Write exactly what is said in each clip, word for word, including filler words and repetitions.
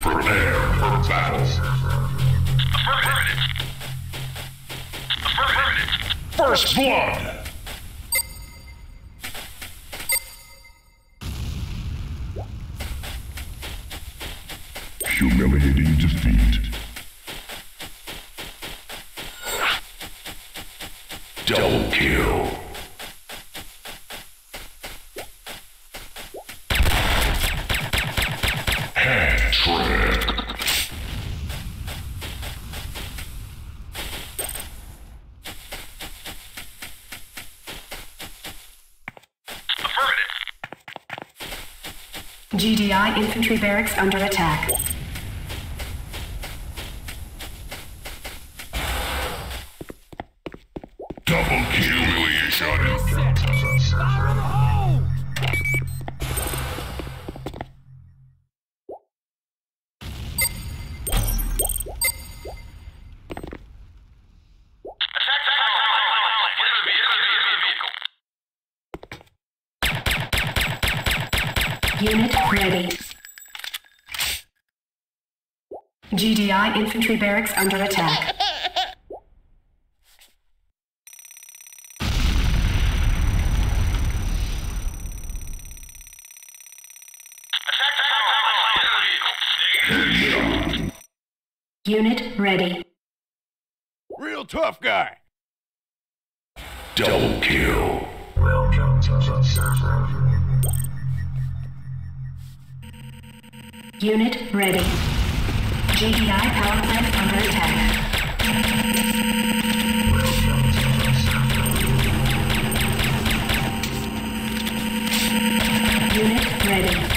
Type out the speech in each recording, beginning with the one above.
Prepare for battle. Affirmative. Affirmative. First blood. Humiliating defeat. Double kill. Hat trick. Affirmative. G D I infantry barracks under attack. Double kill. Humiliation. Attack the power plant. Unit ready. G D I infantry barracks under attack. Unit ready. Real tough guy. Double kill. Unit ready. G D I power plant under attack. Unit ready.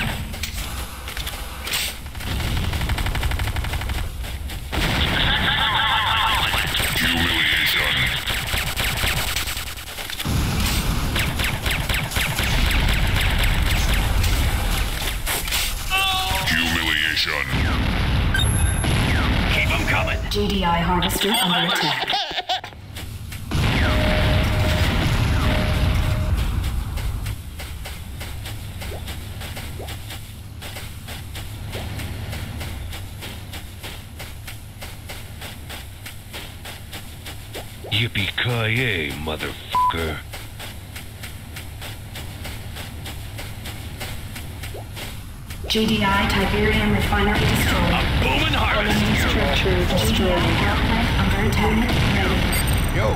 Humiliation. Keep them coming. G D I harvester under attack. Yippee-ki-yay, motherfucker. G D I Tiberium refinery destroyed. A booming harvest. Enemy structure destroyed. Power plant under attack. Ready. Yo.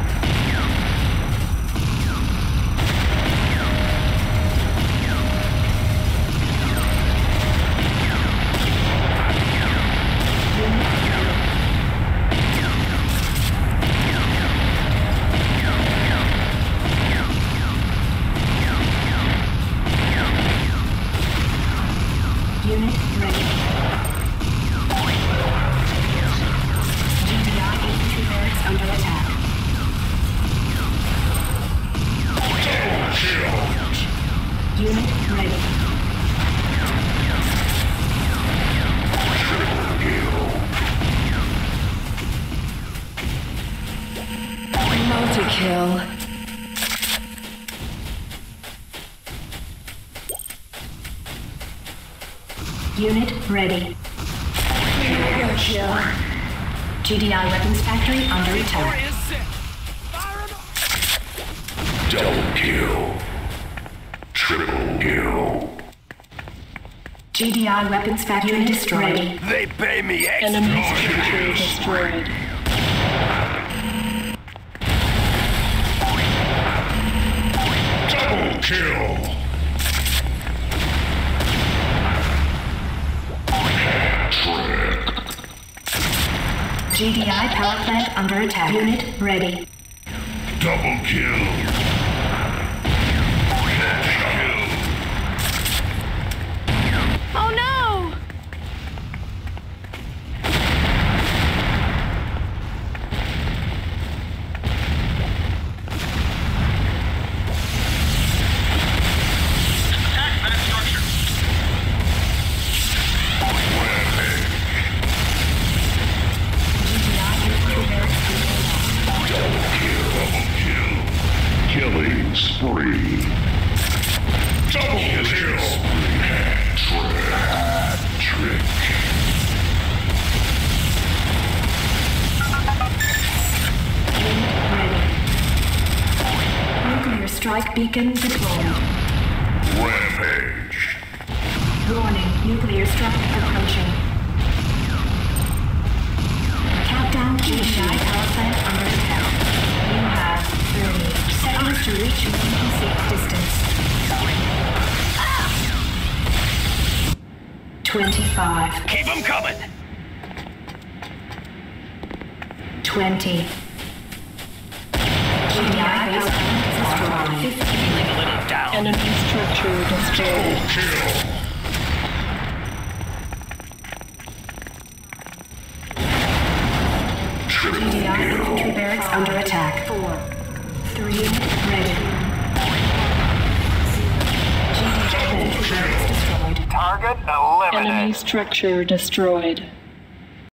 Unit ready. G D I infantry barracks under attack. Unit ready. Multi-kill. Unit ready. G D I weapons factory under attack. Double kill. Triple kill. G D I weapons factory destroyed. They pay me extra. Enemy structure destroyed. Double kill. Trick. G D I power plant under attack. Unit ready. Double kill. Oh no! Attack that structure. G D I infantry barracks under attack. Double kill. Double kill. Strike beacon deployed. Rampage. Warning, nuclear strike approaching. Countdown G D I power plant under attack. You have thirty seconds to reach minimum safe distance. twenty-five. Keep them coming. twenty. G D I power plant destroyed. fifteen. Feeling a little down. Enemy structure destroyed. Kill. G D I infantry barracks under attack. Four. Three. Ready. G D I infantry barracks destroyed. Target eliminated. Enemy structure destroyed.